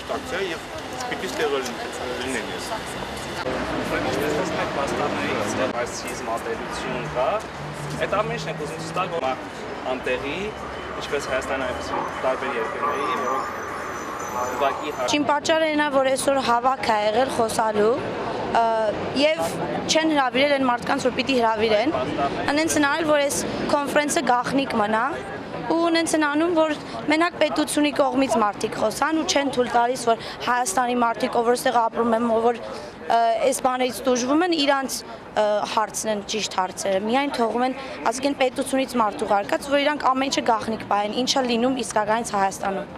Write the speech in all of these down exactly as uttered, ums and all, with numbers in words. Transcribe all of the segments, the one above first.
կոնդակցիա եւ սպիտի տեղը լինեն ես։ Ես մեկ պաստառներից այս սիզմատելություն կա, այդ ամենն է կոզում ստակ որ անտեղի, ինչպես Հայաստանը այնպես տարբեր երկրների, որոնք ուղղակի Չին պատճառը նա որ այսօր հավաք է եղել խոսալու եւ չեն հրավիրել այն մարդկանց որ պիտի հրավիրեն, անենց հնարել որ այս կոնֆերանսը գաղտնիք մնա ու ունենց են անում, որ մենակ պետությունի կողմից մարդիկ խոսան ու չեն թույլ տալիս, որ Հայաստանի մարդիկ, ով որտեղ ապրում են, ով որ այս բաներից տուժվում են, իրանց հարցն են ճիշտ հարցերը։ Միայն թողում են, ասենք պետությունից մարդ ուղարկած, որ իրանք ամեն ինչը գաղտնիք պահեն, ինչա լինում իսկականից Հայաստանում։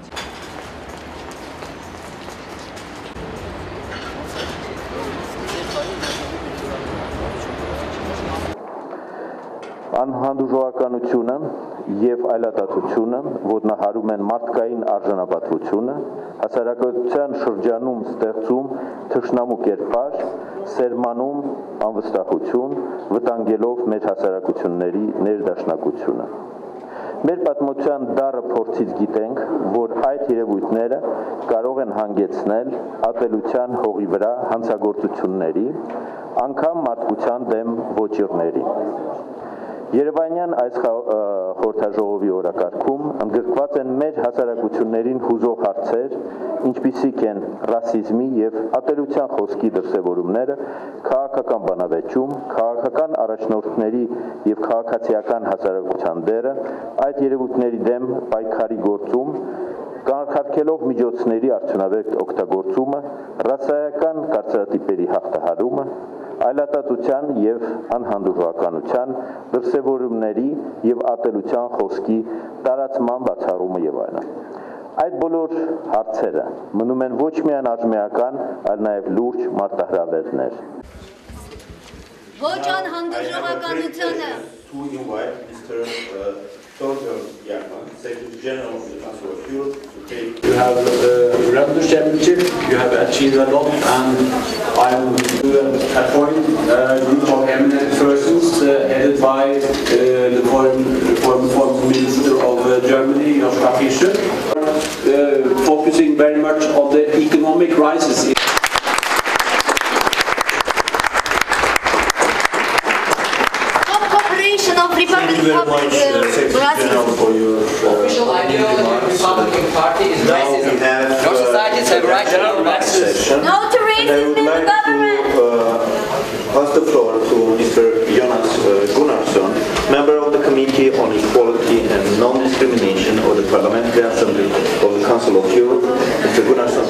Անհանդուրժողականությունը եւ այլատացությունը ոտնահարում են մարդկային արժանապատվությունը, հասարակության շրջանում ստեղծում թշնամու կերպար, սերմանում անվստահություն, վտանգելով մեր հասարակությունների ներդաշնակությունը։ Մեր պատմության դառը փորձից գիտենք, որ այդ երևույթները կարող են հանգեցնել ատելության հողի վրա հանցագործությունների, անգամ մարդկության դեմ ոճիրների։ Երևանյան այս խորհրդաժողովի օրակարգում ընդգրկված են մեր հասարակություններին հուզող հարցեր, ինչպիսիք են ռասիզմի եւ ատելության խոսքի դրսևորումները, քաղաքական բանավեճում, քաղաքական առաջնորդների եւ քաղաքացիական հասարակության դերը, այդ երևույթների դեմ պայքարի գործում, կանխարգելող միջոցների արդյունավետ օգտագործումը, ռասայական կարծրատիպերի հաղթահարումը, այլատացության եւ անհանդուրժողականության դրսևորումների եւ ատելության խոսքի տարածման բացառումը եւ այլն։ Այդ բոլոր հարցերը մնում են ոչ միայն արժմեական, այլ նաեւ լուրջ մարտահրավերներ։ Ոչ անհանդուրժողականությունը Secretary General of the Council of Europe. You have uh, Raptor Championship, you have achieved a lot, and I'm to appoint a group of eminent persons uh, headed by uh, the foreign, foreign, foreign Minister of uh, Germany, Joschka Fischer, uh, focusing very much on the economic crisis. Thank you very much, uh, Secretary General, for your official idea of the Republican Party is racism. Your societies have right to no racism. No to racism in the government. Uh, pass the floor to Mister Jonas uh, Gunnarsson, member of the Committee on Equality and Non-Discrimination of the Parliamentary Assembly of the Council of Europe. Mister Gunnarsson.